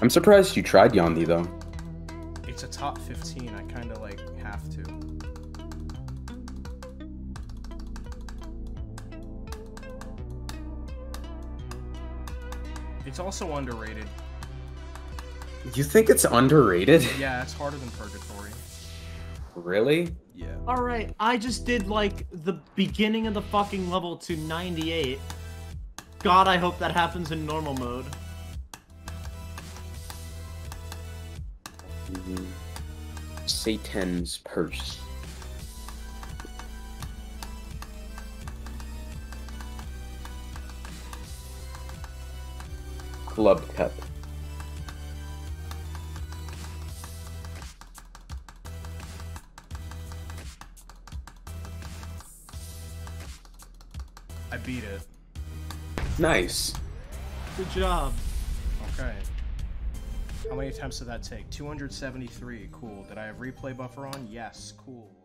I'm surprised you tried Yandi though. It's a top 15. I kind of like have to. It's also underrated. You think it's underrated? Yeah, it's harder than Purgatory. Really? Yeah. Alright, I just did like the beginning of the fucking level to 98. God, I hope that happens in normal mode. Satan's Purse. Club Cup. I beat it. Nice. Good job. Okay. How many attempts did that take? 273. Cool. Did I have replay buffer on? Yes. Cool.